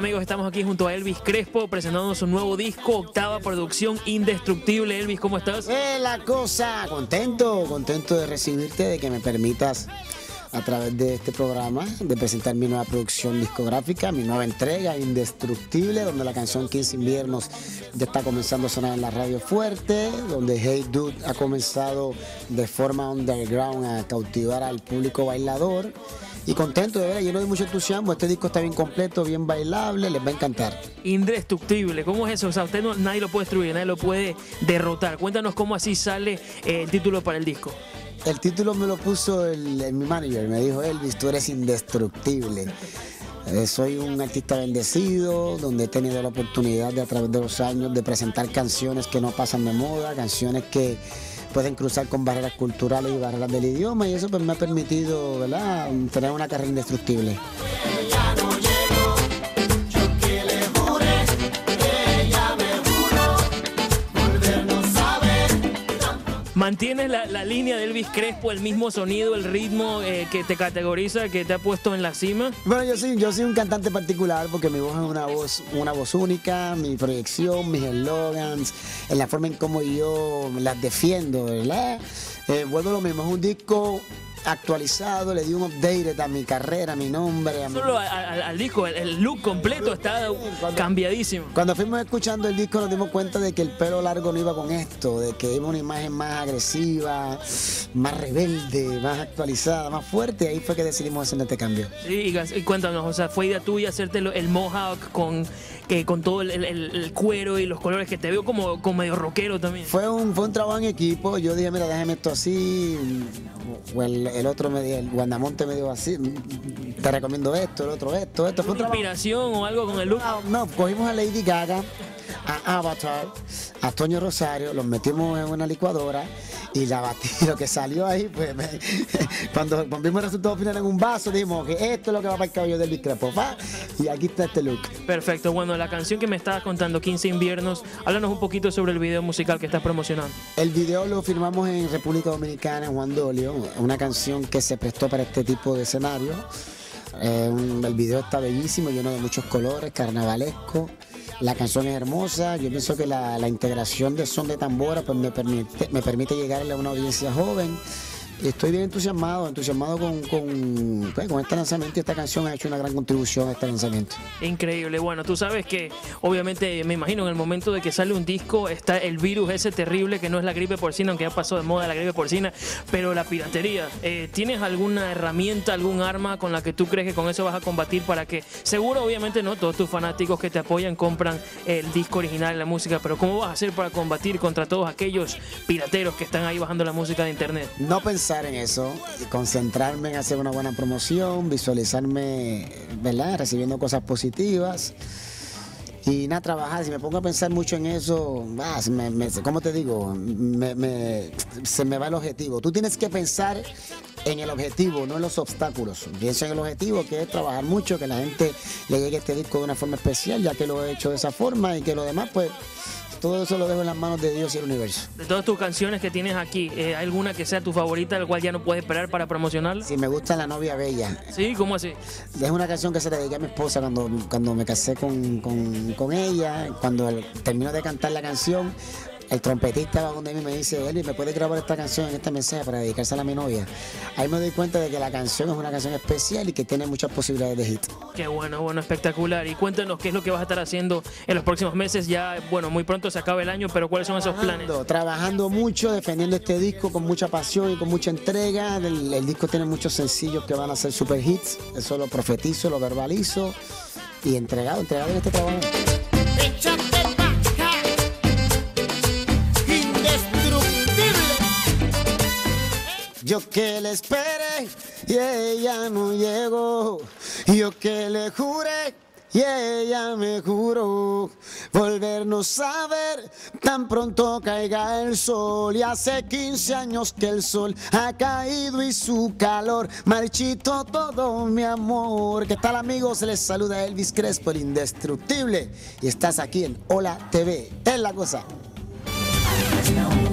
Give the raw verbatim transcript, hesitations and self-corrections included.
amigos, estamos aquí junto a Elvis Crespo presentando su nuevo disco, octava producción, Indestructible. Elvis, ¿cómo estás? Eh, la cosa, contento, contento de recibirte, de que me permitas a través de este programa de presentar mi nueva producción discográfica, mi nueva entrega, Indestructible, donde la canción quince inviernos ya está comenzando a sonar en la radio fuerte, donde Hey Dude ha comenzado de forma underground a cautivar al público bailador. Y contento, de verdad, lleno de mucho entusiasmo. Este disco está bien completo, bien bailable, les va a encantar. Indestructible, ¿cómo es eso? O sea, usted no, nadie lo puede destruir, nadie lo puede derrotar. Cuéntanos cómo así sale eh, el título para el disco. El título me lo puso el, el, mi manager, me dijo: Elvis, tú eres indestructible. Eh, soy un artista bendecido, donde he tenido la oportunidad de a través de los años de presentar canciones que no pasan de moda, canciones que pueden cruzar con barreras culturales y barreras del idioma, y eso pues me ha permitido, ¿verdad?, tener una carrera indestructible. ¿Mantienes la, la línea de Elvis Crespo, el mismo sonido, el ritmo eh, que te categoriza, que te ha puesto en la cima? Bueno, yo soy, yo soy un cantante particular porque mi voz es una voz, una voz única, mi proyección, mis eslogans, en la forma en cómo yo las defiendo, ¿verdad? Eh, vuelvo a lo mismo, es un disco actualizado, le di un update a mi carrera, a mi nombre. A mi... Solo al, al disco, el, el look completo está cuando, cambiadísimo. Cuando fuimos escuchando el disco nos dimos cuenta de que el pelo largo no iba con esto, de que iba una imagen más agresiva, más rebelde, más actualizada, más fuerte, y ahí fue que decidimos hacer este cambio. Sí, y cuéntanos, o sea, ¿fue idea tuya hacerte el mohawk con, que, con todo el, el, el cuero y los colores, que te veo como, como medio rockero también? Fue un, fue un trabajo en equipo. Yo dije, mira, déjame esto así, o el, el otro, me, el Guandamonte me dijo así, te recomiendo esto, el otro esto, esto. Fue un inspiración o algo con el look? No, no, cogimos a Lady Gaga, a Avatar, a Toño Rosario, los metimos en una licuadora y la batí. Lo que salió ahí, pues, me, cuando vimos el resultado final en un vaso, dijimos que esto es lo que va para el cabello de Elvis Crespo, ¿va? Y aquí está este look. Perfecto. Bueno, la canción que me estabas contando, quince inviernos, háblanos un poquito sobre el video musical que estás promocionando. El video lo filmamos en República Dominicana, en Juan Dolio, una canción que se prestó para este tipo de escenario. Eh, un, el video está bellísimo, lleno de muchos colores, carnavalesco. La canción es hermosa. Yo pienso que la, la integración de son de tambora pues me permite, me permite llegarle a una audiencia joven. Y estoy bien entusiasmado, entusiasmado con, con, pues, con este lanzamiento, y esta canción ha hecho una gran contribución a este lanzamiento. Increíble. Bueno, tú sabes que obviamente, me imagino, en el momento de que sale un disco está el virus ese terrible que no es la gripe porcina, aunque ya pasó de moda la gripe porcina, pero la piratería. Eh, ¿Tienes alguna herramienta, algún arma con la que tú crees que con eso vas a combatir para que, seguro, obviamente, no todos tus fanáticos que te apoyan compran el disco original, la música, pero cómo vas a hacer para combatir contra todos aquellos pirateros que están ahí bajando la música de internet? No pensar en eso, concentrarme en hacer una buena promoción, visualizarme, ¿verdad?, recibiendo cosas positivas y nada, trabajar. Si me pongo a pensar mucho en eso, ah, me, me, ¿cómo te digo? Me, me, se me va el objetivo. Tú tienes que pensar en el objetivo, no en los obstáculos. Pienso en el objetivo, que es trabajar mucho, que la gente le llegue este disco de una forma especial, ya que lo he hecho de esa forma, y que lo demás, pues, todo eso lo dejo en las manos de Dios y el universo. De todas tus canciones que tienes aquí, ¿hay alguna que sea tu favorita, la cual ya no puedes esperar para promocionarla? Sí, me gusta La Novia Bella. ¿Sí? ¿Cómo así? Es una canción que se le dediqué a mi esposa cuando, cuando me casé con, con, con ella. Cuando el, termino de cantar la canción, el trompetista va donde mí y me dice: Eli, ¿me puedes grabar esta canción en este mensaje para dedicársela a mi novia? Ahí me doy cuenta de que la canción es una canción especial y que tiene muchas posibilidades de hit. Qué bueno, bueno, espectacular. Y cuéntanos qué es lo que vas a estar haciendo en los próximos meses. Ya, bueno, muy pronto se acaba el año, pero ¿cuáles son esos planes? Trabajando mucho, defendiendo este disco con mucha pasión y con mucha entrega. El, el disco tiene muchos sencillos que van a ser super hits. Eso lo profetizo, lo verbalizo. Y entregado, entregado en este trabajo. Yo que le esperé y ella no llegó. Yo que le juré y ella me juró volvernos a ver tan pronto caiga el sol. Y hace quince años que el sol ha caído y su calor marchito todo mi amor. ¿Qué tal, amigos? Les saluda Elvis Crespo, el indestructible, y estás aquí en Hola T V. Es la cosa.